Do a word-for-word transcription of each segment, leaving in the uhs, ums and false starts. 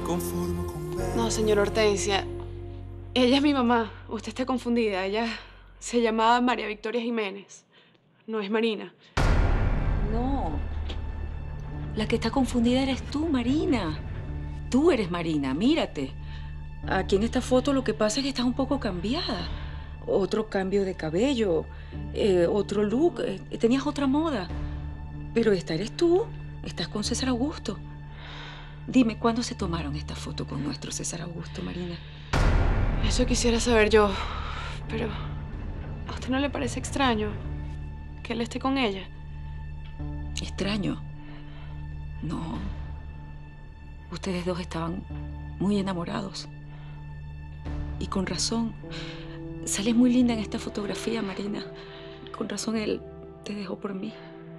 conformo con ver. No, señor Hortensia. Ella es mi mamá. Usted está confundida. Ella se llamaba María Victoria Jiménez. No es Marina. No. La que está confundida eres tú, Marina. Tú eres Marina, mírate. Aquí en esta foto lo que pasa es que estás un poco cambiada. Otro cambio de cabello, eh, otro look, eh, tenías otra moda. Pero esta eres tú, estás con César Augusto. Dime, ¿cuándo se tomaron esta foto con nuestro César Augusto, Marina? Eso quisiera saber yo, pero ¿a usted no le parece extraño que él esté con ella? ¿Extraño? No. Ustedes dos estaban muy enamorados. Y con razón. Sales muy linda en esta fotografía, Marina. Con razón él te dejó por mí.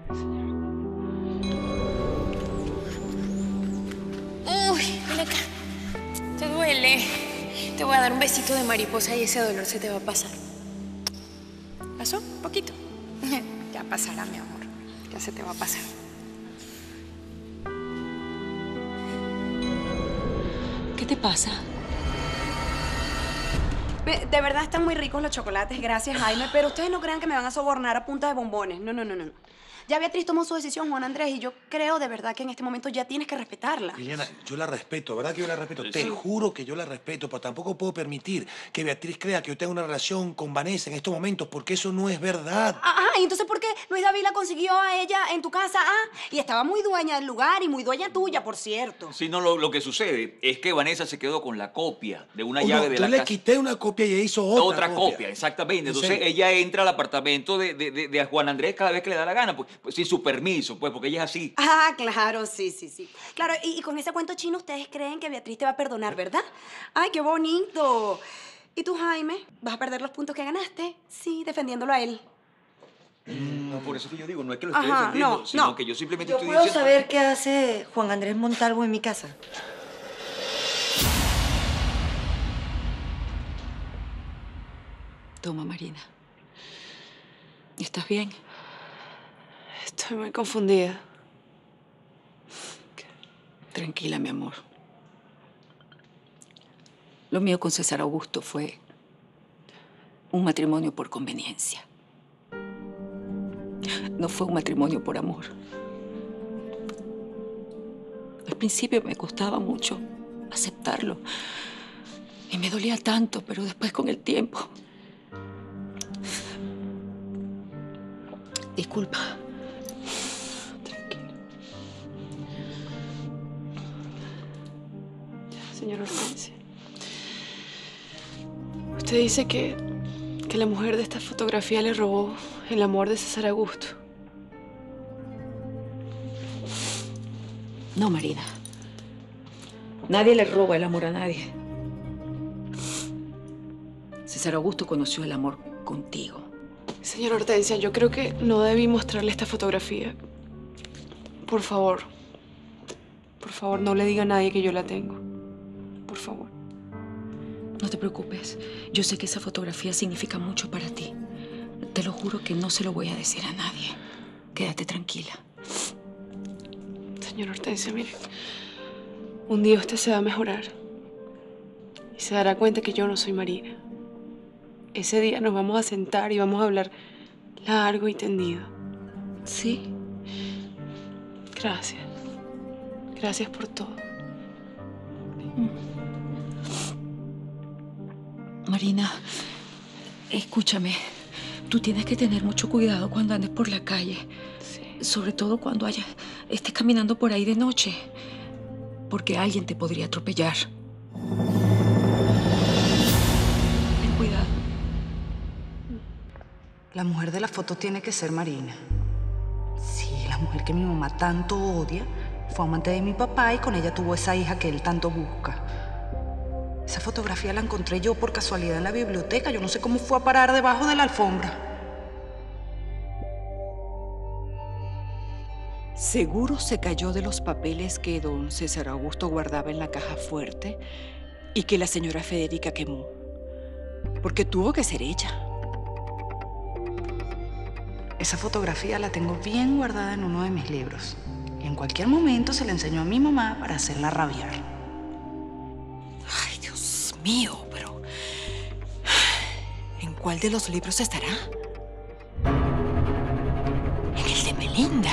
Uy, ven acá. ¿Te duele? Te voy a dar un besito de mariposa y ese dolor se te va a pasar. ¿Pasó? Un poquito. Ya pasará, mi amor. Ya se te va a pasar. ¿Qué te pasa? De verdad están muy ricos los chocolates, gracias, Jaime, pero ustedes no crean que me van a sobornar a punta de bombones. No, no, no, no. Ya Beatriz tomó su decisión, Juan Andrés, y yo creo de verdad que en este momento ya tienes que respetarla. Liliana, yo la respeto, ¿verdad que yo la respeto? Sí. Te juro que yo la respeto, pero tampoco puedo permitir que Beatriz crea que yo tengo una relación con Vanessa en estos momentos, porque eso no es verdad. Ajá, ¿y entonces por qué Luis David la consiguió a ella en tu casa? Ah, y estaba muy dueña del lugar y muy dueña tuya, por cierto. Sí, no, lo, lo que sucede es que Vanessa se quedó con la copia de una Oh, llave no, de yo la le casa. quité una copia y ella hizo otra, Otra copia, exactamente. Entonces serio? ella entra al apartamento de, de, de, de Juan Andrés cada vez que le da la gana, pues, pues sin su permiso, pues, porque ella es así. Ah, claro, sí, sí, sí. Claro, y, y con ese cuento chino ustedes creen que Beatriz te va a perdonar, ¿verdad? Ay, qué bonito. ¿Y tú, Jaime? ¿Vas a perder los puntos que ganaste? Sí, defendiéndolo a él. No, por eso que yo digo, no es que lo esté Ajá, defendiendo, no, sino no. que yo simplemente ¿Yo estoy puedo diciendo... saber qué hace Juan Andrés Montalvo en mi casa? Toma, Marina. ¿Estás bien? Estoy muy confundida. Tranquila, mi amor. Lo mío con César Augusto fue un matrimonio por conveniencia. No fue un matrimonio por amor. Al principio me costaba mucho aceptarlo. Y me dolía tanto, pero después con el tiempo... Disculpa. Tranquilo. Señor Hortensia. Usted dice que, que la mujer de esta fotografía le robó el amor de César Augusto. No, Marina. Nadie le roba el amor a nadie. César Augusto conoció el amor contigo. Señor Hortensia, yo creo que no debí mostrarle esta fotografía. Por favor. Por favor, no le diga a nadie que yo la tengo. Por favor. No te preocupes. Yo sé que esa fotografía significa mucho para ti. Te lo juro que no se lo voy a decir a nadie. Quédate tranquila. Señor Hortensia, mire. Un día usted se va a mejorar. Y se dará cuenta que yo no soy Marina. Ese día nos vamos a sentar y vamos a hablar largo y tendido. ¿Sí? Gracias. Gracias por todo. Marina, escúchame. Tú tienes que tener mucho cuidado cuando andes por la calle. Sí. Sobre todo cuando haya, estés caminando por ahí de noche. Porque alguien te podría atropellar. Ten cuidado. La mujer de la foto tiene que ser Marina. Sí, la mujer que mi mamá tanto odia fue amante de mi papá y con ella tuvo esa hija que él tanto busca. Esa fotografía la encontré yo por casualidad en la biblioteca. Yo no sé cómo fue a parar debajo de la alfombra. Seguro se cayó de los papeles que don César Augusto guardaba en la caja fuerte y que la señora Federica quemó. Porque tuvo que ser ella. Esa fotografía la tengo bien guardada en uno de mis libros. Y en cualquier momento se la enseñó a mi mamá para hacerla rabiar. mío, pero... ¿En cuál de los libros estará? En el de Melinda.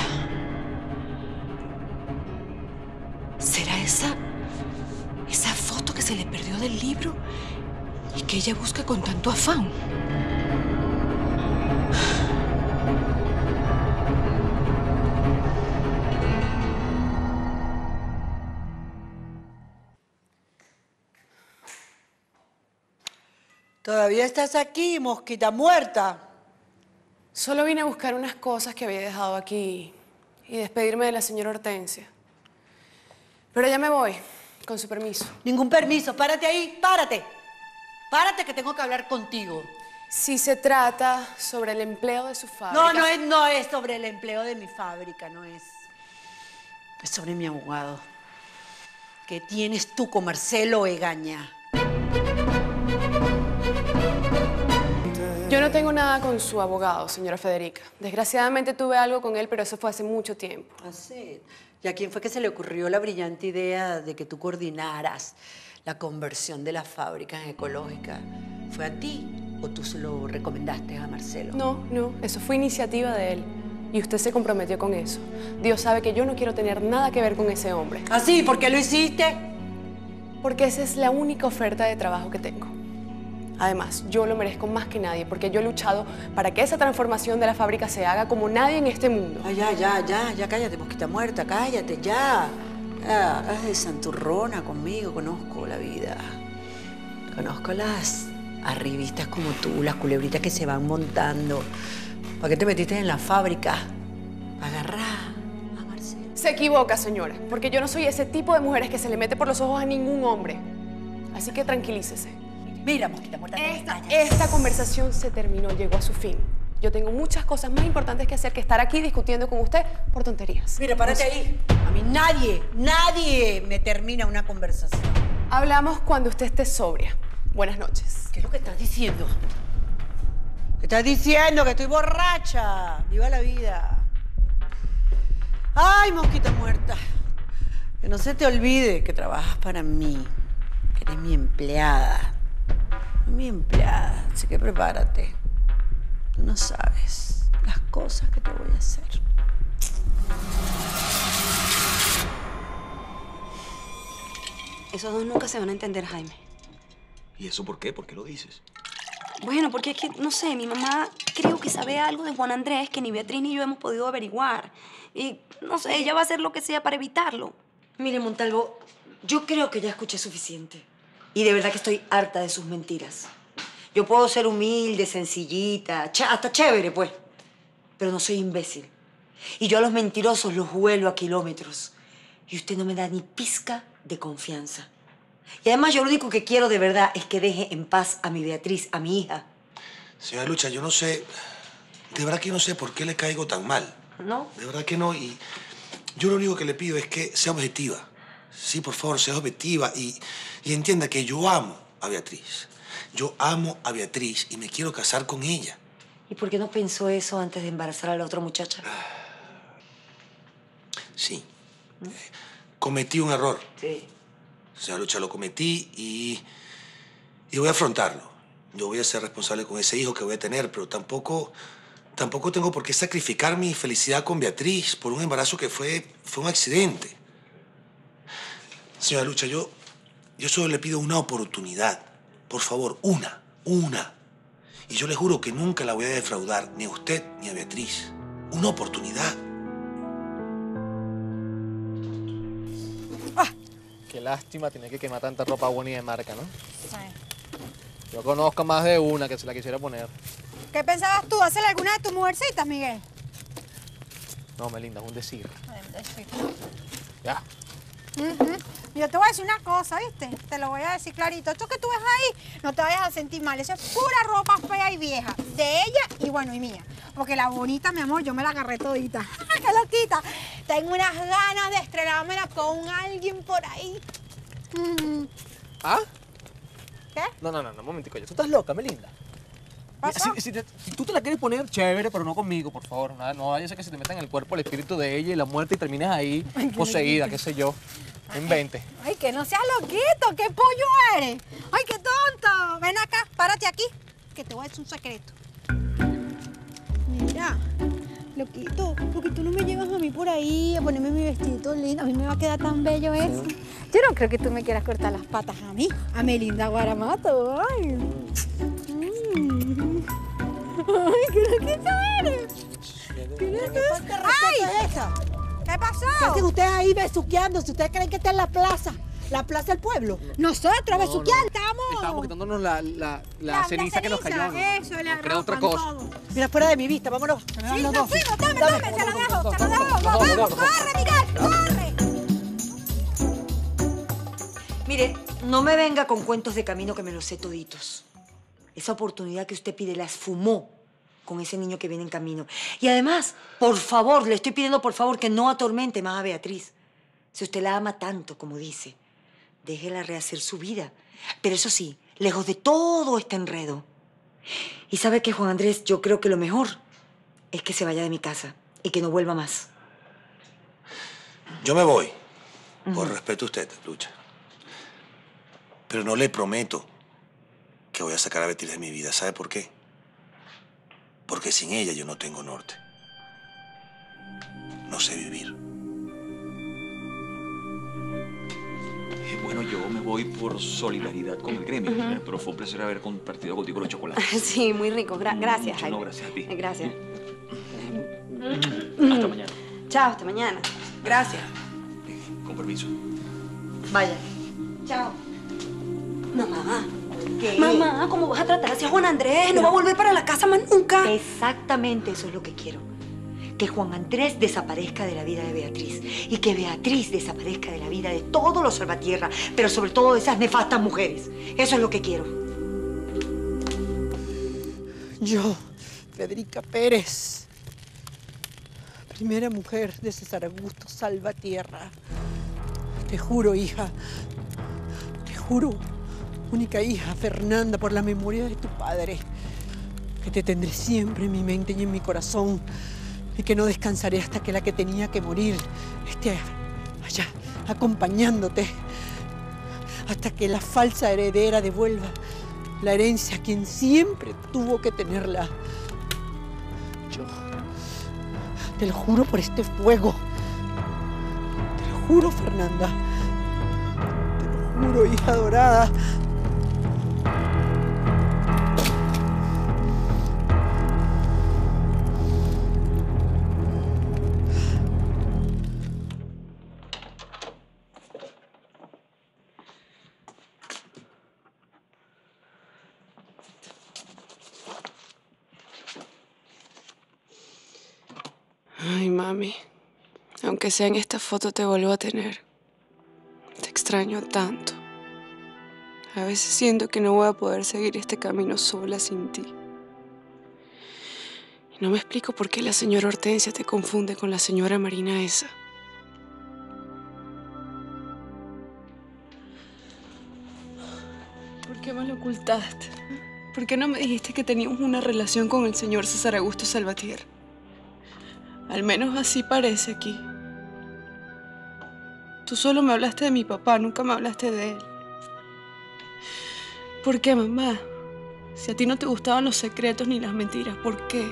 ¿Será esa... esa foto que se le perdió del libro y que ella busca con tanto afán? ¿Todavía estás aquí, mosquita muerta? Solo vine a buscar unas cosas que había dejado aquí y despedirme de la señora Hortensia. Pero ya me voy, con su permiso. Ningún permiso. Párate ahí, párate. Párate que tengo que hablar contigo. Si se trata sobre el empleo de su fábrica... No, no es, no es sobre el empleo de mi fábrica, no es. Es sobre mi abogado. ¿Qué tienes tú con Marcelo Egaña? Yo no tengo nada con su abogado, señora Federica. Desgraciadamente tuve algo con él, pero eso fue hace mucho tiempo. Ah, sí. ¿Y a quién fue que se le ocurrió la brillante idea de que tú coordinaras la conversión de la fábrica en ecológica? ¿Fue a ti o tú se lo recomendaste a Marcelo? No, no, eso fue iniciativa de él. Y usted se comprometió con eso. Dios sabe que yo no quiero tener nada que ver con ese hombre. ¿Ah, sí? ¿Por qué lo hiciste? Porque esa es la única oferta de trabajo que tengo. Además, yo lo merezco más que nadie, porque yo he luchado para que esa transformación de la fábrica se haga como nadie en este mundo. Ah, ya, ya, ya, ya, cállate, mosquita muerta, cállate, ya. Ya, haz de santurrona conmigo, conozco la vida. Conozco las arribistas como tú, las culebritas que se van montando. ¿Para qué te metiste en la fábrica? Para agarrar a Marcelo. Se equivoca, señora, porque yo no soy ese tipo de mujeres que se le mete por los ojos a ningún hombre. Así que tranquilícese. Mira, mosquita muerta, te Esta, callas. esta conversación se terminó, llegó a su fin. Yo tengo muchas cosas más importantes que hacer que estar aquí discutiendo con usted por tonterías. Mira, párate ahí. A mí nadie, nadie me termina una conversación. Hablamos cuando usted esté sobria. Buenas noches. ¿Qué es lo que estás diciendo? ¿Qué estás diciendo? Que estoy borracha. Viva la vida. Ay, mosquita muerta. Que no se te olvide que trabajas para mí. Que eres mi empleada. Mi empleada. Así que prepárate. Tú no sabes las cosas que te voy a hacer. Esos dos nunca se van a entender, Jaime. ¿Y eso por qué? ¿Por qué lo dices? Bueno, porque es que, no sé, mi mamá creo que sabe algo de Juan Andrés que ni Beatriz ni yo hemos podido averiguar. Y, no sé, ella va a hacer lo que sea para evitarlo. Mire, Montalvo, yo creo que ya escuché suficiente. Y de verdad que estoy harta de sus mentiras. Yo puedo ser humilde, sencillita, ch- hasta chévere, pues. Pero no soy imbécil. Y yo a los mentirosos los huelo a kilómetros. Y usted no me da ni pizca de confianza. Y además yo lo único que quiero de verdad es que deje en paz a mi Beatriz, a mi hija. Señora Lucha, yo no sé, de verdad que no sé por qué le caigo tan mal. ¿No? De verdad que no, y yo lo único que le pido es que sea objetiva. Sí, por favor, sea objetiva y, y entienda que yo amo a Beatriz. Yo amo a Beatriz y me quiero casar con ella. ¿Y por qué no pensó eso antes de embarazar a la otra muchacha? Sí, ¿Mm? eh, cometí un error. Sí. Señora Lucha, lo cometí y, y voy a afrontarlo. Yo voy a ser responsable con ese hijo que voy a tener, pero tampoco, tampoco tengo por qué sacrificar mi felicidad con Beatriz por un embarazo que fue, fue un accidente. Señora Lucha, yo, yo solo le pido una oportunidad. Por favor, una, una. Y yo le juro que nunca la voy a defraudar, ni a usted ni a Beatriz. Una oportunidad. Qué lástima tener que quemar tanta ropa buena y de marca, ¿no? Sí. Yo conozco más de una que se la quisiera poner. ¿Qué pensabas tú? ¿Hacerle alguna de tus mujercitas, Miguel? No, Melinda, es un decir. Un decir. Ya. Uh-huh. Yo te voy a decir una cosa, ¿viste? Te lo voy a decir clarito. Esto que tú ves ahí, no te vayas a sentir mal. Eso es pura ropa fea y vieja. De ella y, bueno, y mía. Porque la bonita, mi amor, yo me la agarré todita. ¡Qué loquita! Tengo unas ganas de estrenármela con alguien por ahí. Mm. ¿Ah? ¿Qué? No, no, no, no, un momentico. ¿Tú estás loca, Melinda? ¿Pasó? Si, si, te- si tú te la quieres poner, chévere, pero no conmigo, por favor. No, no vaya a ser que se te meta en el cuerpo el espíritu de ella y la muerte y termines ahí poseída, qué sé yo. En veinte. Ay, que no seas loquito, qué pollo eres. Ay, qué tonto. Ven acá, párate aquí, que te voy a decir un secreto. Mira, loquito, ¿por qué tú no me llevas a mí por ahí a ponerme mi vestidito lindo? A mí me va a quedar tan bello eso. Yo no creo que tú me quieras cortar las patas a mí, a Melinda Guaramato. Ay, mm. Ay, qué loquito eres. ¿Qué loquito? ¡Ay! ¿Qué pasó? ¿Qué hacen ustedes ahí besuqueándose? ¿Ustedes creen que está en la plaza? ¿La plaza del pueblo? Nosotros No, besuqueando, no. estamos. Estábamos quitándonos la, la, la, La- la ceniza que nos ceniza, cayó. ¿no? eso, la Nos queda otra ropa, cosa. todo. Mira, fuera de mi vista, vámonos. Sí, los nos dos. fuimos, tome, Dame. tome, se lo dejo, se lo dejo. Vamos, Vamos, vamos, corre, Miguel, corre. Mire, no me venga con cuentos de camino que me los sé toditos. Esa oportunidad que usted pide la esfumó con ese niño que viene en camino. Y además, por favor, le estoy pidiendo por favor que no atormente más a Beatriz. Si usted la ama tanto, como dice, déjela rehacer su vida. Pero eso sí, lejos de todo este enredo. Y sabe que, Juan Andrés, yo creo que lo mejor es que se vaya de mi casa y que no vuelva más. Yo me voy, por respeto a usted, Lucha. Pero no le prometo que voy a sacar a Beatriz de mi vida. ¿Sabe por qué? Porque sin ella yo no tengo norte. No sé vivir. Eh, Bueno, yo me voy por solidaridad con el gremio, Ujú. pero fue un placer haber compartido contigo los chocolates. Sí, muy rico. Gra- gracias, Mucho, no, Jaime. gracias a ti. Eh, Gracias. Hasta mañana. Chao, hasta mañana. Gracias. Con permiso. Vaya. Chao. Mamá. ¿Qué? Mamá, ¿cómo vas a tratar así a Juan Andrés? No va a volver para la casa más nunca. Exactamente eso es lo que quiero. Que Juan Andrés desaparezca de la vida de Beatriz y que Beatriz desaparezca de la vida de todos los salvatierra, pero sobre todo de esas nefastas mujeres. Eso es lo que quiero. Yo, Federica Pérez, primera mujer de César Augusto Salvatierra. Te juro, hija, te juro, única hija, Fernanda, por la memoria de tu padre, que te tendré siempre en mi mente y en mi corazón, y que no descansaré hasta que la que tenía que morir esté allá, acompañándote, hasta que la falsa heredera devuelva la herencia a quien siempre tuvo que tenerla. Yo te lo juro por este fuego. Te lo juro, Fernanda. Te lo juro, hija adorada. Ay, mami. Aunque sea en esta foto, te vuelvo a tener. Te extraño tanto. A veces siento que no voy a poder seguir este camino sola sin ti. Y no me explico por qué la señora Hortensia te confunde con la señora Marina esa. ¿Por qué me lo ocultaste? ¿Por qué no me dijiste que teníamos una relación con el señor César Augusto Salvatierra? Al menos así parece aquí. Tú solo me hablaste de mi papá, nunca me hablaste de él. ¿Por qué, mamá? Si a ti no te gustaban los secretos ni las mentiras, ¿por qué?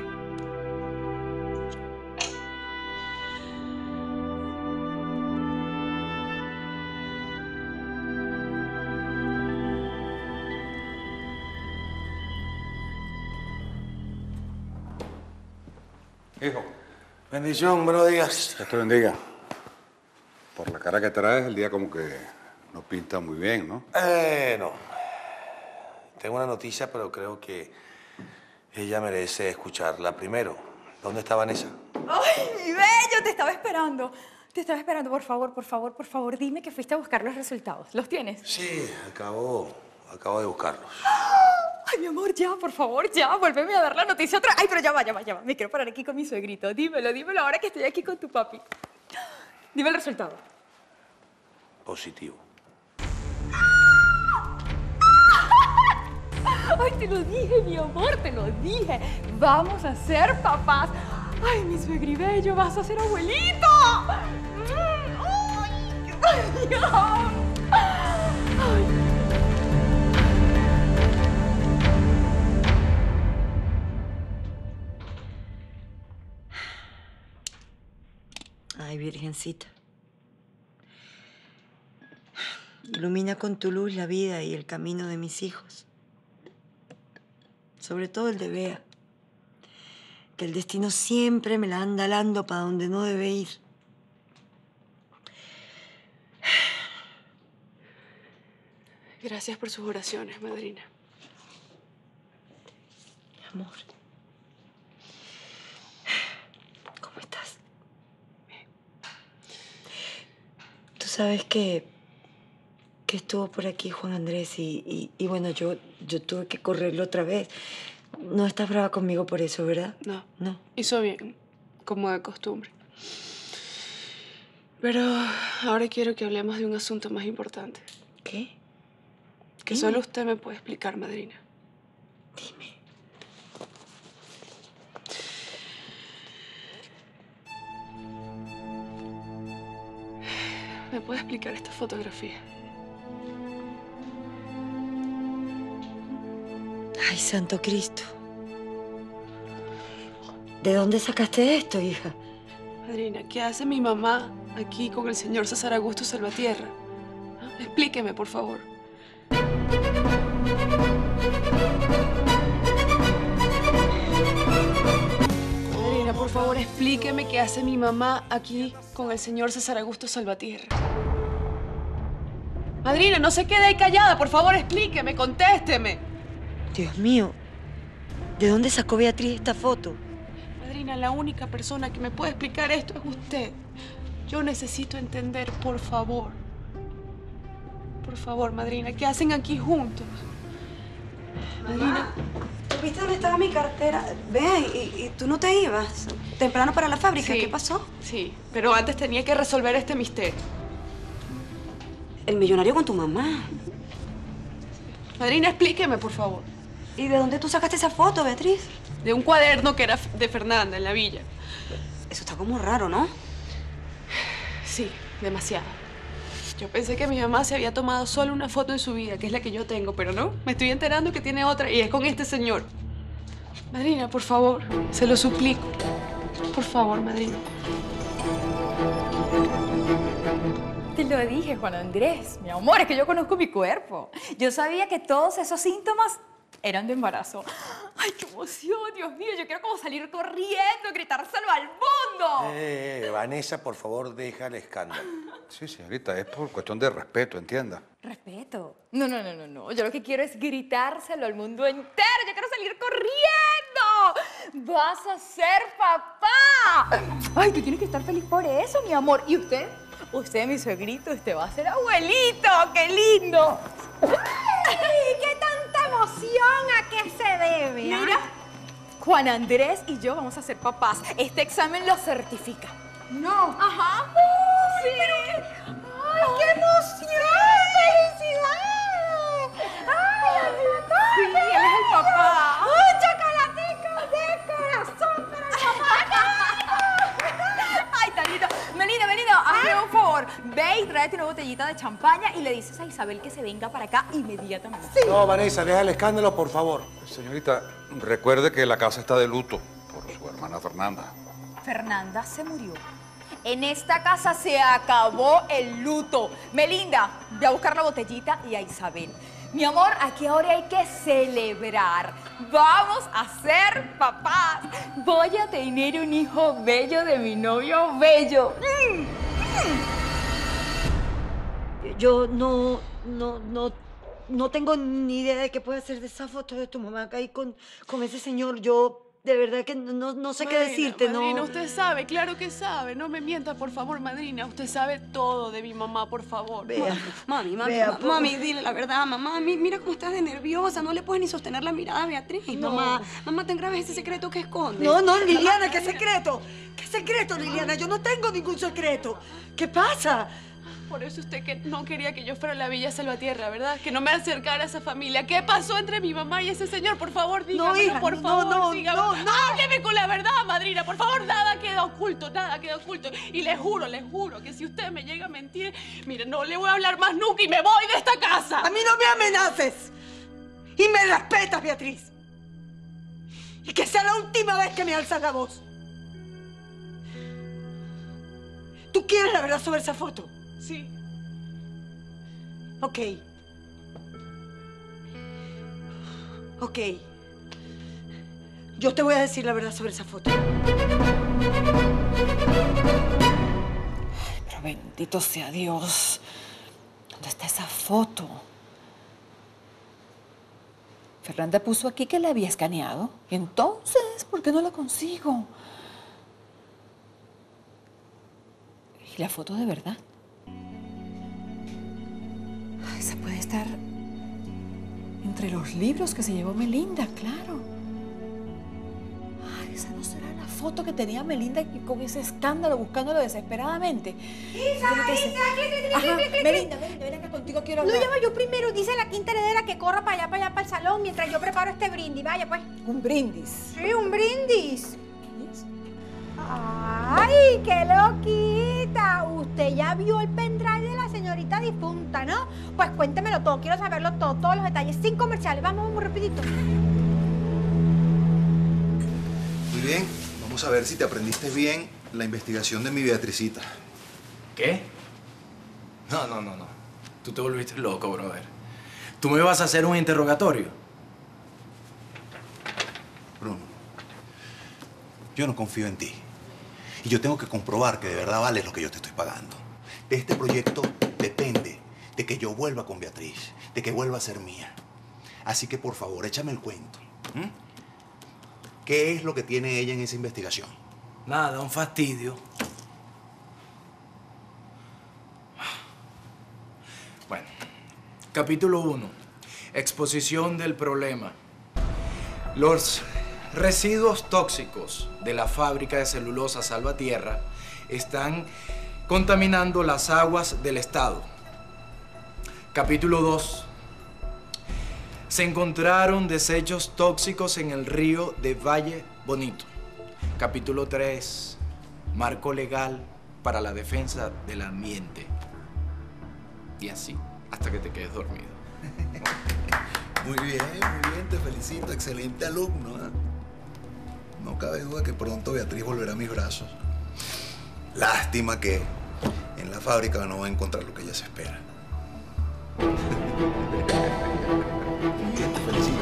Hijo. Bendición, buenos días. Dios te bendiga. Por la cara que traes, el día como que no pinta muy bien, ¿no? Eh, no. Tengo una noticia, pero creo que ella merece escucharla primero. ¿Dónde está Vanessa? ¡Ay, mi bello! Te estaba esperando. Te estaba esperando. Por favor, por favor, por favor, dime que fuiste a buscar los resultados. ¿Los tienes? Sí, acabo, acabo de buscarlos. Ay, mi amor, ya, por favor, ya. Vuélveme a dar la noticia otra. Ay, pero ya va, ya va, ya va. Me quiero parar aquí con mi suegrito. Dímelo, dímelo ahora que estoy aquí con tu papi. Dime el resultado. Positivo. Ay, te lo dije, mi amor, te lo dije. Vamos a ser papás. Ay, mi suegribello, vas a ser abuelito. Mm, ay. ¡Ay, Dios! Ay. Ay, Virgencita. Ilumina con tu luz la vida y el camino de mis hijos. Sobre todo el de Bea. Que el destino siempre me la anda alando para donde no debe ir. Gracias por sus oraciones, madrina. Mi amor. ¿Cómo estás? Tú sabes que, que estuvo por aquí Juan Andrés y, y, y bueno, yo, yo tuve que correrlo otra vez. No estás brava conmigo por eso, ¿verdad? No. No. Hizo bien, como de costumbre. Pero ahora quiero que hablemos de un asunto más importante. ¿Qué? Que Dime. solo usted me puede explicar, madrina. Dime. ¿Me puede explicar esta fotografía? Ay, Santo Cristo. ¿De dónde sacaste esto, hija? Madrina, ¿qué hace mi mamá aquí con el señor César Augusto Salvatierra? ¿Ah? Explíqueme, por favor. Madrina, por favor, explíqueme qué hace mi mamá aquí con el señor César Augusto Salvatierra. Madrina, no se quede ahí callada. Por favor, explíqueme, contésteme. Dios mío, ¿de dónde sacó Beatriz esta foto? Madrina, la única persona que me puede explicar esto es usted. Yo necesito entender, por favor. Por favor, madrina, ¿qué hacen aquí juntos? Madrina. ¿Viste dónde estaba mi cartera? Ve, y, y tú no te ibas temprano para la fábrica. Sí. ¿Qué pasó? Sí, pero antes tenía que resolver este misterio. El millonario con tu mamá. Madrina, explíqueme, por favor. ¿Y de dónde tú sacaste esa foto, Beatriz? De un cuaderno que era de Fernanda, en la villa. Eso está como raro, ¿no? Sí, demasiado. Yo pensé que mi mamá se había tomado solo una foto en su vida, que es la que yo tengo, pero no. Me estoy enterando que tiene otra y es con este señor. Madrina, por favor, se lo suplico. Por favor, madrina. Te lo dije, Juan Andrés. Mi amor, es que yo conozco mi cuerpo. Yo sabía que todos esos síntomas eran de embarazo. ¡Ay, qué emoción! Dios mío, yo quiero como salir corriendo, gritárselo al mundo. Eh, Vanessa, por favor, deja el escándalo. Sí, señorita, es por cuestión de respeto, entienda. ¿Respeto? No, no, no, no, no. Yo lo que quiero es gritárselo al mundo entero. Yo quiero salir corriendo. ¡Vas a ser papá! ¡Ay, tú tienes que estar feliz por eso, mi amor! ¿Y usted? Usted, mi suegrito, usted va a ser abuelito. ¡Qué lindo! ¡Ay, qué tanta emoción! ¿A qué se debe? Mira, Juan Andrés y yo vamos a ser papás. Este examen lo certifica. No. Ajá. ¡Ay, Sí. pero- ¡Ay, qué emoción! ¡Felicidades! ¡Ay, Sí, él es el papá. ¡Un chocolatico de corazón para el papá! Ay, tan lindo. Melina, Melina, hazme un favor. Ve y tráete una botellita de champaña y le dices a Isabel que se venga para acá inmediatamente. No, Vanessa, deja el escándalo, por favor. Señorita, recuerde que la casa está de luto por su hermana Fernanda. Fernanda se murió. En esta casa se acabó el luto. Melinda, ve a buscar la botellita y a Isabel. Mi amor, aquí ahora hay que celebrar. Vamos a ser papás. Voy a tener un hijo bello de mi novio bello. Mm, mm. Yo no, no, no, no tengo ni idea de qué puede hacer de esa foto de tu mamá acá ahí con, con ese señor. Yo de verdad que no, no sé qué Madrina, decirte, madrina, ¿no? usted sabe, claro que sabe. No me mienta, por favor, madrina. Usted sabe todo de mi mamá, por favor. Vea. Mami, mami, Vea, ma- por- mami, dile la verdad, mamá. Mi- Mira cómo estás de nerviosa. No le puedes ni sostener la mirada a Beatriz. No. Mamá, mamá, ten grave ese secreto que escondes. No, no, Liliana, ¿qué secreto? ¿Qué secreto, Liliana? Yo no tengo ningún secreto. ¿Qué pasa? Por eso usted que no quería que yo fuera a la Villa Salvatierra, ¿verdad? Que no me acercara a esa familia. ¿Qué pasó entre mi mamá y ese señor? Por favor, dígamelo, hija, por no, favor, no, dígamelo. no, no. Hábleme con la verdad, madrina. Por favor, nada queda oculto, nada queda oculto. Y le juro, le juro que si usted me llega a mentir, mire, no le voy a hablar más nunca y me voy de esta casa. A mí no me amenaces. Y me respetas, Beatriz. Y que sea la última vez que me alzas la voz. ¿Tú quieres la verdad sobre esa foto? Sí. Ok. Ok. Yo te voy a decir la verdad sobre esa foto. Ay, pero bendito sea Dios. ¿Dónde está esa foto? Fernanda puso aquí que la había escaneado. ¿Y entonces por qué no la consigo? ¿Y la foto de verdad? Ay, esa puede estar entre los libros que se llevó Melinda, claro. Ay, esa no será la foto que tenía Melinda con ese escándalo buscándolo desesperadamente. Isa, Isa, clic, Ajá, clic, clic, Melinda, clic. Melinda, ven acá contigo, quiero No, hablar. ya va, yo primero. Dice la quinta heredera que corra para allá, para allá, para el salón, mientras yo preparo este brindis. Vaya, pues. Un brindis. Sí, un brindis. ¡Ay, qué loquita! Usted ya vio el pendrive de la señorita difunta, ¿no? Pues cuéntemelo todo, quiero saberlo todo, todos los detalles, sin comerciales. Vamos, vamos, rapidito. Muy bien, vamos a ver si te aprendiste bien la investigación de mi Beatricita. ¿Qué? No, no, no, no. Tú te volviste loco, brother. ¿Tú me vas a hacer un interrogatorio? Bruno, yo no confío en ti. Y yo tengo que comprobar que de verdad vale lo que yo te estoy pagando. De este proyecto depende de que yo vuelva con Beatriz, de que vuelva a ser mía. Así que, por favor, échame el cuento. ¿Mm? ¿Qué es lo que tiene ella en esa investigación? Nada, un fastidio. Bueno, capítulo uno. Exposición del problema. Los residuos tóxicos de la fábrica de celulosa Salvatierra están contaminando las aguas del estado. Capítulo dos. Se encontraron desechos tóxicos en el río de Valle Bonito. Capítulo tres. Marco legal para la defensa del ambiente. Y así, hasta que te quedes dormido. Muy bien, muy bien, te felicito. Excelente alumno, ¿eh? No cabe duda que pronto Beatriz volverá a mis brazos. Lástima que en la fábrica no va a encontrar lo que ella se espera. Muy bien, te felicito.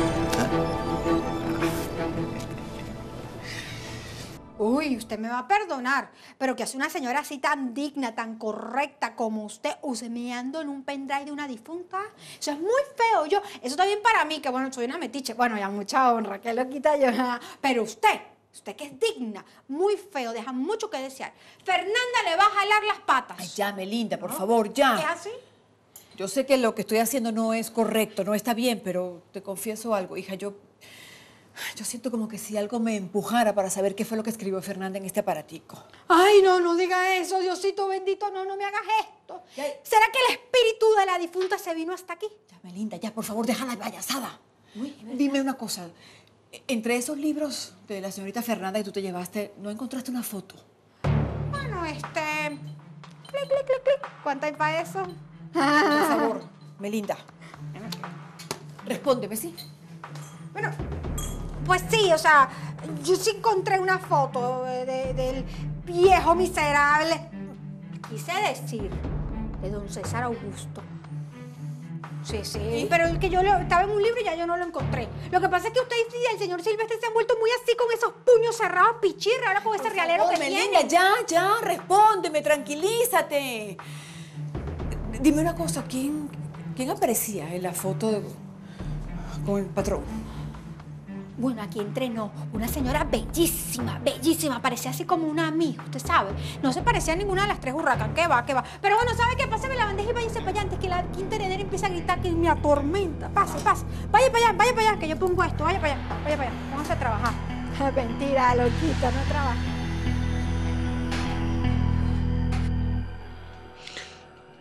Uy, usted me va a perdonar, pero que hace una señora así tan digna, tan correcta como usted, husemeando en un pendrive de una difunta. Eso es muy feo. Yo, eso está bien para mí, que bueno, soy una metiche. Bueno, ya mucha honra, que lo quita yo. Pero usted, usted que es digna, muy feo, deja mucho que desear. Fernanda le va a jalar las patas. Ay, ya, Melinda, por favor, ya. ¿Es así? Yo sé que lo que estoy haciendo no es correcto, no está bien, pero te confieso algo, hija, yo... Yo siento como que si algo me empujara para saber qué fue lo que escribió Fernanda en este aparatico. Ay, no, no diga eso, Diosito bendito, no, no me hagas esto. Ya. ¿Será que el espíritu de la difunta se vino hasta aquí? Ya, Melinda, ya, por favor, deja la payasada. Dime una cosa, entre esos libros de la señorita Fernanda que tú te llevaste, ¿no encontraste una foto? Bueno, este... Clic, clic, clic, clic. ¿Cuánto hay para eso? Por favor, Melinda. Respóndeme, ¿sí? Bueno, pues sí, o sea, yo sí encontré una foto de- de- del viejo miserable. Quise decir, de don César Augusto. Sí, sí, pero el que yo lo, estaba en un libro y ya yo no lo encontré. Lo que pasa es que usted y el señor Silvestre se han vuelto muy así con esos puños cerrados, pichirra, ahora con ese realero favor, que Melinda, tiene. ya, ya, respóndeme, tranquilízate. Dime una cosa, ¿quién, quién aparecía en la foto de- con el patrón? Bueno, aquí entrenó una señora bellísima, bellísima, parecía así como una amiga, usted sabe. No se parecía a ninguna de las tres hurracas, qué va, qué va. Pero bueno, ¿sabe qué? Pásame la bandeja y váyase para allá antes que la quinta heredera empiece a gritar que me atormenta. Pase, pase. Vaya para allá, vaya para allá, que yo pongo esto, vaya para allá, vaya para allá. Póngase a trabajar. Mentira, loquita, no trabaja.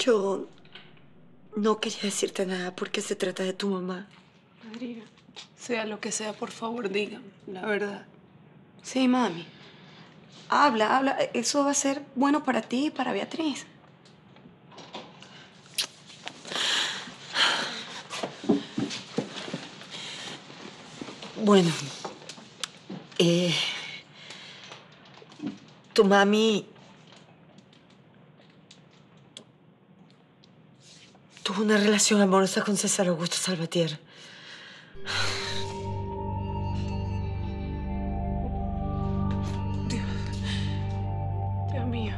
Yo no quería decirte nada porque se trata de tu mamá. Madrina, sea lo que sea, por favor, dígame la verdad. Sí, mami. Habla, habla. Eso va a ser bueno para ti y para Beatriz. Bueno, eh, tu mami tuvo una relación amorosa con César Augusto Salvatierra. Dios mío.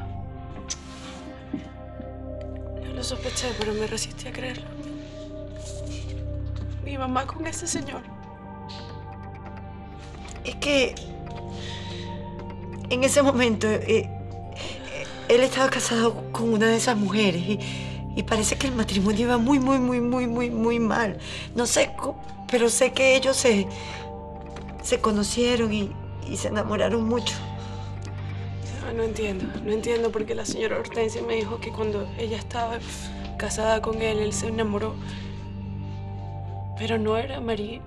Yo lo sospeché, pero me resistí a creerlo. Mi mamá con ese señor. Es que en ese momento eh, eh, él estaba casado con una de esas mujeres y, y parece que el matrimonio iba muy, muy, muy, muy, muy, muy mal. No sé, pero sé que ellos se, se conocieron y, y se enamoraron mucho. No, no entiendo, no entiendo porque la señora Hortensia me dijo que cuando ella estaba casada con él, él se enamoró. Pero no era María.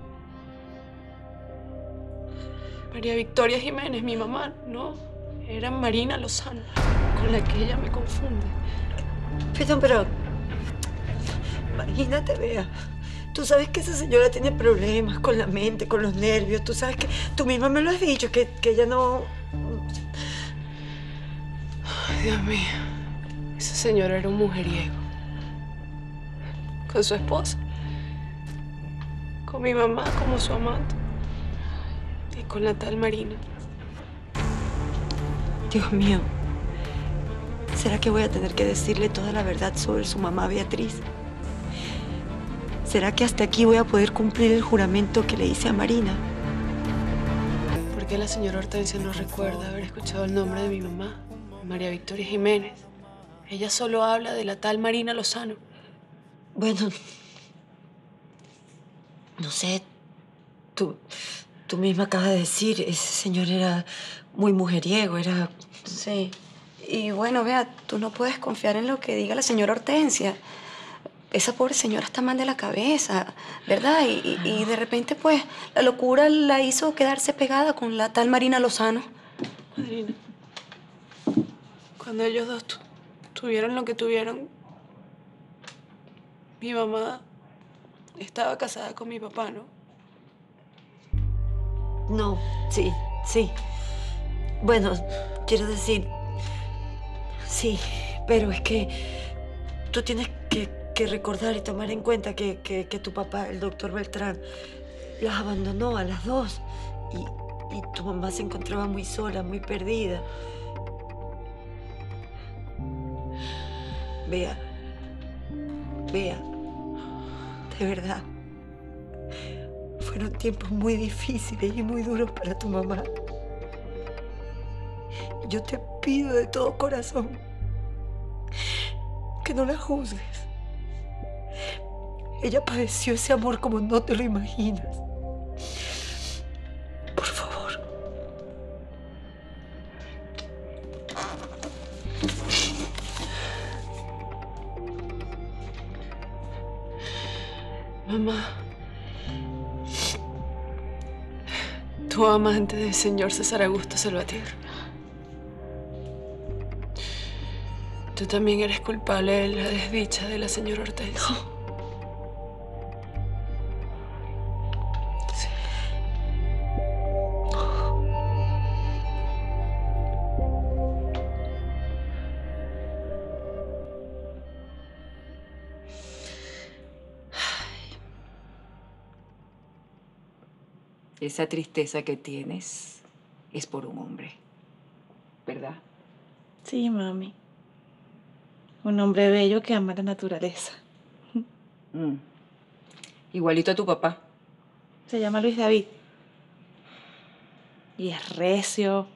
María Victoria Jiménez, mi mamá, no. Era Marina Lozano, con la que ella me confunde. Pero, pero... Imagínate, Bea. Tú sabes que esa señora tiene problemas con la mente, con los nervios. Tú sabes que... Tú misma me lo has dicho, que, que ella no... Ay, Dios mío. Esa señora era un mujeriego. Con su esposa. Con mi mamá como su amante. Y con la tal Marina. Dios mío. ¿Será que voy a tener que decirle toda la verdad sobre su mamá Beatriz? ¿Será que hasta aquí voy a poder cumplir el juramento que le hice a Marina? ¿Por qué la señora Hortensia no recuerda haber escuchado el nombre de mi mamá, María Victoria Jiménez? Ella solo habla de la tal Marina Lozano. Bueno, no sé, tú, tú misma acabas de decir, ese señor era muy mujeriego, era... Sí. Y bueno, Bea, tú no puedes confiar en lo que diga la señora Hortensia. Esa pobre señora está mal de la cabeza, ¿verdad? Y, y, y de repente, pues, la locura la hizo quedarse pegada con la tal Marina Lozano. Madrina, cuando ellos dos tu tuvieron lo que tuvieron, mi mamá estaba casada con mi papá, ¿no? No, sí, sí. Bueno, quiero decir... Sí, pero es que tú tienes que, que recordar y tomar en cuenta que, que, que tu papá, el doctor Beltrán, las abandonó a las dos. Y, y tu mamá se encontraba muy sola, muy perdida. Bea, Bea, de verdad, fueron tiempos muy difíciles y muy duros para tu mamá. Yo te pido de todo corazón que no la juzgues. Ella padeció ese amor como no te lo imaginas. Por favor. Mamá, tu amante del señor César Augusto Salvatierra. Tú también eres culpable de la desdicha de la señora Hortensia. No. Sí. Esa tristeza que tienes es por un hombre, ¿verdad? Sí, mami. Un hombre bello que ama la naturaleza. Mm. Igualito a tu papá. Se llama Luis David. Y es recio,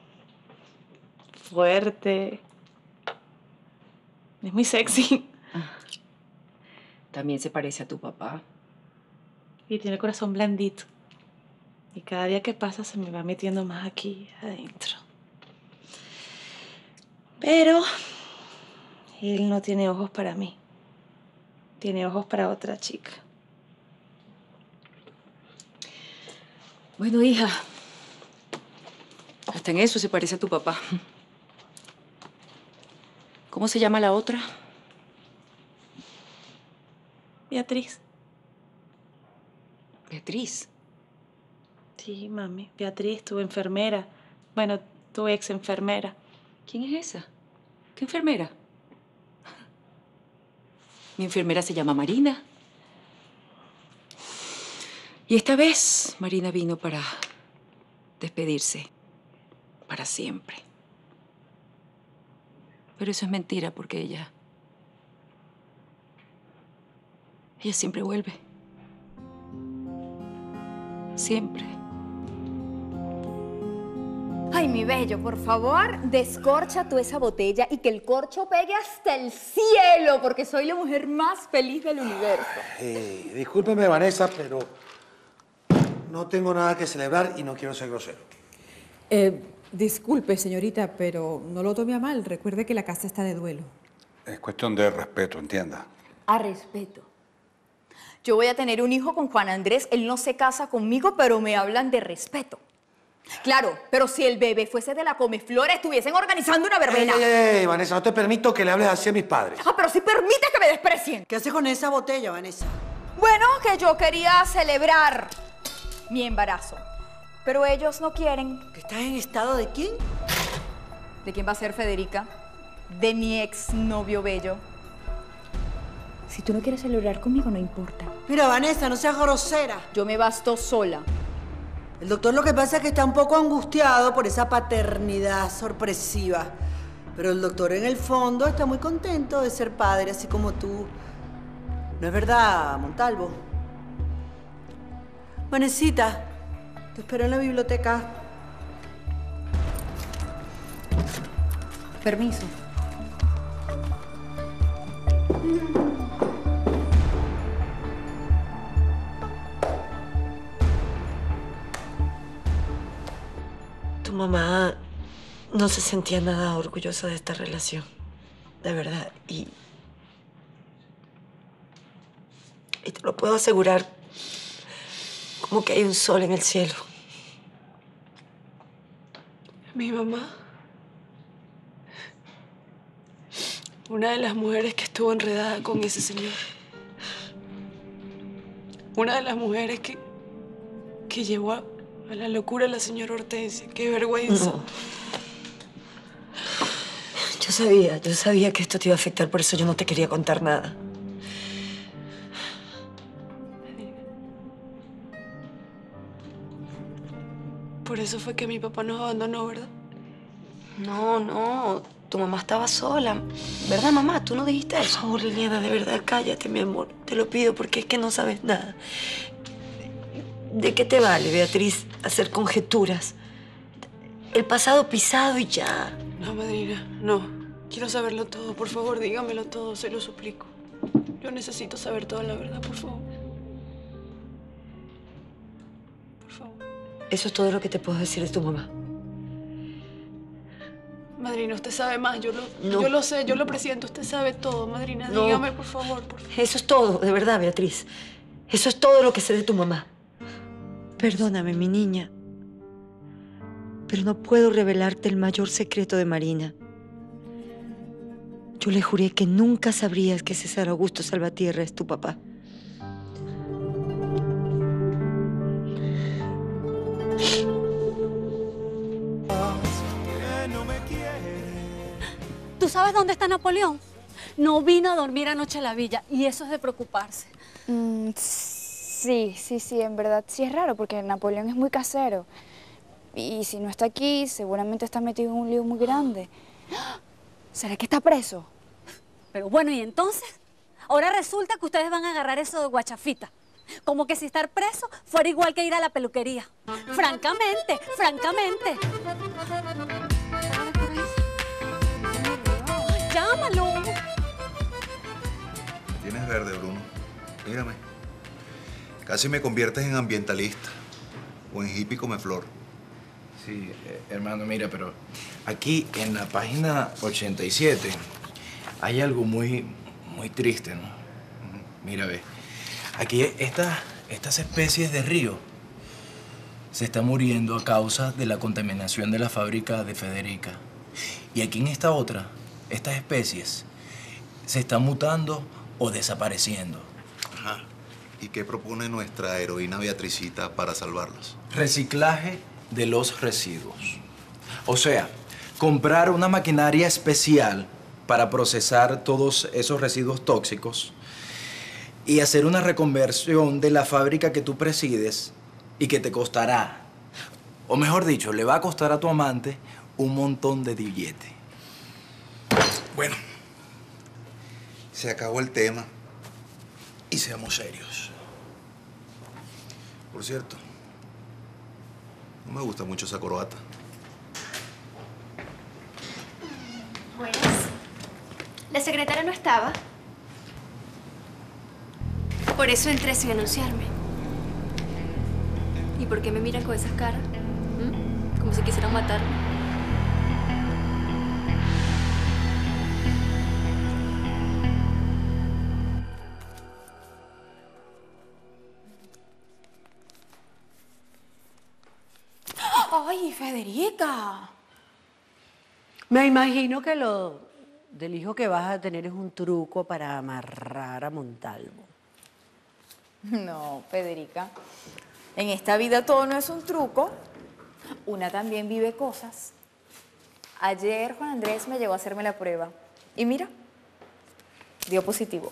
fuerte. Es muy sexy. También se parece a tu papá. Y tiene el corazón blandito. Y cada día que pasa se me va metiendo más aquí adentro. Pero él no tiene ojos para mí. tiene ojos para otra chica. Bueno, hija, hasta en eso se parece a tu papá. ¿Cómo se llama la otra? Beatriz. Beatriz. Sí, mami. Beatriz, tu enfermera. Bueno, tu ex enfermera. ¿Quién es esa? ¿Qué enfermera? Mi enfermera se llama Marina. Y esta vez Marina vino para despedirse para siempre. Pero eso es mentira porque ella... Ella siempre vuelve. Siempre. Ay, mi bello, por favor, descorcha tú esa botella y que el corcho pegue hasta el cielo, porque soy la mujer más feliz del universo. Eh, discúlpeme, Vanessa, pero no tengo nada que celebrar y no quiero ser grosero. Eh, disculpe, señorita, pero no lo tome a mal. Recuerde que la casa está de duelo. Es cuestión de respeto, entienda. A respeto. Yo voy a tener un hijo con Juan Andrés. Él no se casa conmigo, pero me hablan de respeto. Claro, pero si el bebé fuese de la Comeflor, estuviesen organizando una verbena. Ey, ey, ey, Vanessa, no te permito que le hables así a mis padres. Ah, pero si permites que me desprecien. ¿Qué haces con esa botella, Vanessa? Bueno, que yo quería celebrar mi embarazo, pero ellos no quieren. ¿Que estás en estado de quién? ¿De quién va a ser Federica? De mi exnovio bello. Si tú no quieres celebrar conmigo, no importa. Mira, Vanessa, no seas grosera. Yo me basto sola. El doctor lo que pasa es que está un poco angustiado por esa paternidad sorpresiva. Pero el doctor en el fondo está muy contento de ser padre, así como tú. ¿No es verdad, Montalvo? Vanesita, te espero en la biblioteca. Permiso. Tu mamá no se sentía nada orgullosa de esta relación, de verdad. Y, y te lo puedo asegurar, como que hay un sol en el cielo. Mi mamá, una de las mujeres que estuvo enredada con ese señor. Una de las mujeres que, que llevó a, a la locura a la señora Hortensia. ¡Qué vergüenza! No. Yo sabía, yo sabía que esto te iba a afectar, por eso yo no te quería contar nada. Por eso fue que mi papá nos abandonó, ¿verdad? No, no. Tu mamá estaba sola. ¿Verdad, mamá? ¿Tú no dijiste eso? Por favor, Liliana, de verdad, cállate, mi amor. Te lo pido porque es que no sabes nada. ¿De qué te vale, Beatriz, hacer conjeturas? El pasado pisado y ya. No, madrina, no. Quiero saberlo todo. Por favor, dígamelo todo, se lo suplico. Yo necesito saber toda la verdad, por favor. Por favor. Eso es todo lo que te puedo decir de tu mamá. Madrina, usted sabe más. Yo lo, No. yo lo sé, yo lo presiento. Usted sabe todo, madrina. No. Dígame, por favor, por favor. Eso es todo, de verdad, Beatriz. Eso es todo lo que sé de tu mamá. Perdóname, mi niña, pero no puedo revelarte el mayor secreto de Marina. Yo le juré que nunca sabrías que César Augusto Salvatierra es tu papá. ¿Tú sabes dónde está Napoleón? No vino a dormir anoche a la villa y eso es de preocuparse. Mm, sí, sí, sí, en verdad sí es raro porque Napoleón es muy casero. Y si no está aquí, seguramente está metido en un lío muy grande. ¿Será que está preso? Pero bueno, ¿y entonces? Ahora resulta que ustedes van a agarrar eso de guachafita. Como que si estar preso fuera igual que ir a la peluquería. Francamente, francamente. Llámalo. Tienes verde, Bruno. Mírame. Casi me conviertes en ambientalista o en hippie come flor. Sí, eh, hermano, mira, pero aquí en la página ochenta y siete hay algo muy, muy triste, ¿no? Mira, ve. Aquí estas, estas especies de río se están muriendo a causa de la contaminación de la fábrica de Federica. Y aquí en esta otra, estas especies se están mutando o desapareciendo. Ajá. ¿Y qué propone nuestra heroína Beatricita para salvarlas? Reciclaje de los residuos. O sea, comprar una maquinaria especial para procesar todos esos residuos tóxicos y hacer una reconversión de la fábrica que tú presides y que te costará, o mejor dicho, le va a costar a tu amante un montón de billete. Bueno, se acabó el tema y seamos serios. Por cierto, no me gusta mucho esa corbata. Buenas. La secretaria no estaba. Por eso entré sin anunciarme. ¿Y por qué me miran con esas caras? ¿Mm? Como si quisieran matarme. ¡Ay, Federica! Me imagino que lo del hijo que vas a tener es un truco para amarrar a Montalvo. No, Federica. En esta vida todo no es un truco. Una también vive cosas. Ayer Juan Andrés me llevó a hacerme la prueba. Y mira, dio positivo.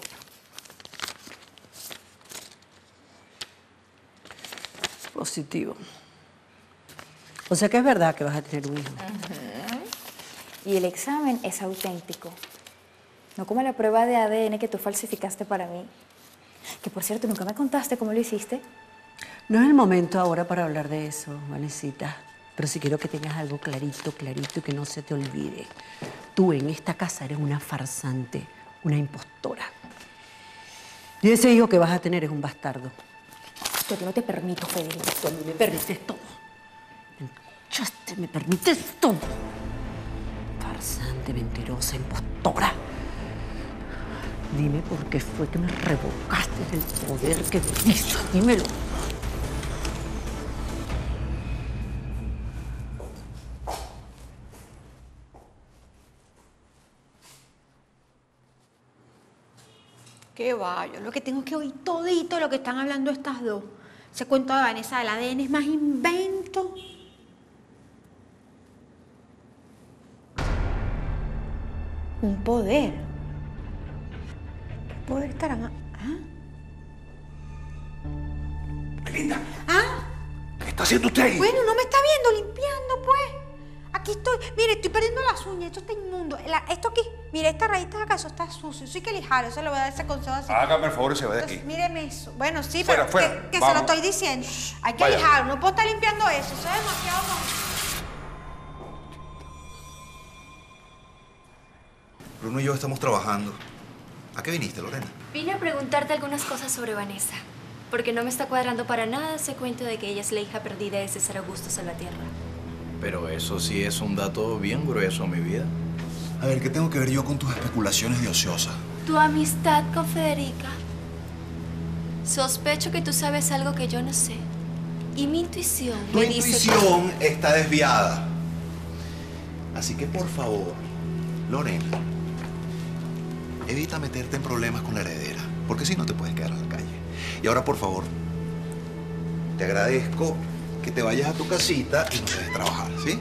Positivo. O sea que es verdad que vas a tener un hijo. Uh-huh. Y el examen es auténtico. No como la prueba de A D N que tú falsificaste para mí. Que, por cierto, nunca me contaste cómo lo hiciste. No es el momento ahora para hablar de eso, Vanesita. Pero sí quiero que tengas algo clarito, clarito y que no se te olvide. Tú en esta casa eres una farsante, una impostora. Y ese hijo que vas a tener es un bastardo. Yo no te permito, Federica. Tú a mí me permites todo. Enchaste, me permites todo. Farsante, mentirosa, impostora. Dime por qué fue que me revocaste del poder que me diste. Dímelo. Qué va, yo lo que tengo es que oír todito lo que están hablando estas dos. Ese cuento de Vanessa del A D N es más invento. Un poder. ¿Qué poder estarán? ¿Ah? Melinda. ¿Ah? ¿Qué está haciendo usted ahí? Bueno, no me está viendo, limpiando, pues. Aquí estoy. Mire, estoy perdiendo las uñas. Esto está inmundo. La- esto aquí, mire, esta rayita de acá, eso está sucio. Eso hay que lijarlo. Eso le voy a dar ese consejo así. Hágame el favor y se va de aquí. Entonces, míreme eso. Bueno, sí, Fuera, pero fuera. que, que se Vamos. lo estoy diciendo. Hay que Vaya. lijarlo. No puedo estar limpiando eso. Eso es demasiado mojo. Bruno y yo estamos trabajando. ¿A qué viniste, Lorena? Vine a preguntarte algunas cosas sobre Vanessa. Porque no me está cuadrando para nada ese cuento de que ella es la hija perdida de César Augusto Salvatierra. Pero eso sí es un dato bien grueso, mi vida. A ver, ¿qué tengo que ver yo con tus especulaciones de ociosa? Tu amistad con Federica. Sospecho que tú sabes algo que yo no sé. Y mi intuición Tu me dice intuición está desviada. Así que, por favor, Lorena, evita meterte en problemas con la heredera, porque si no te puedes quedar en la calle. Y ahora, por favor, te agradezco que te vayas a tu casita y no te dejes trabajar, ¿sí?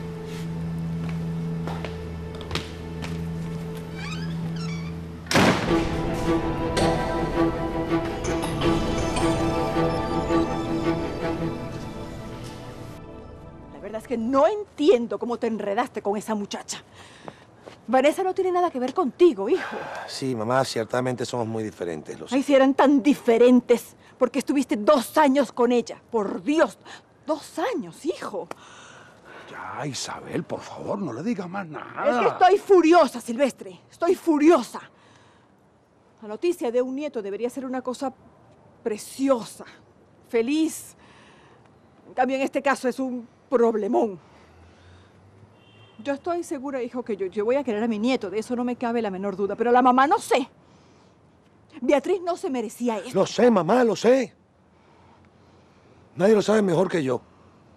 La verdad es que no entiendo cómo te enredaste con esa muchacha. Vanessa no tiene nada que ver contigo, hijo. Sí, mamá, ciertamente somos muy diferentes. Lo sé. Ay, si eran tan diferentes, porque estuviste dos años con ella. Por Dios, dos años, hijo. Ya, Isabel, por favor, no le digas más nada. Es que estoy furiosa, Silvestre. Estoy furiosa. La noticia de un nieto debería ser una cosa preciosa, feliz. En cambio, en este caso es un problemón. Yo estoy segura, hijo, que yo, yo voy a querer a mi nieto. De eso no me cabe la menor duda. Pero la mamá no sé. Beatriz no se merecía esto. Lo sé, mamá, lo sé. Nadie lo sabe mejor que yo.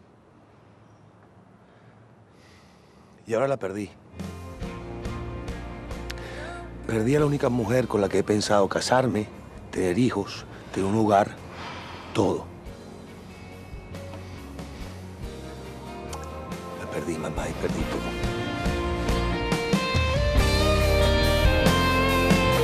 Y ahora la perdí. Perdí a la única mujer con la que he pensado casarme, tener hijos, tener un hogar, todo. La perdí, mamá, y perdí todo.